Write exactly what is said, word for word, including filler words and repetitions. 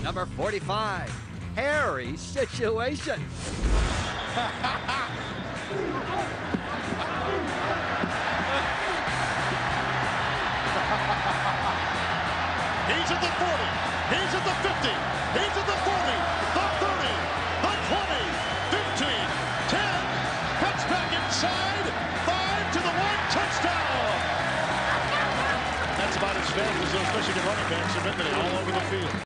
Number forty-five, hairy situation. He's at the forty. He's at the fifty. He's at the forty. The thirty. The twenty. fifteen. ten. Cuts back inside. five to the one. Touchdown. That's about as fast as those Michigan running backs have been today all over the field.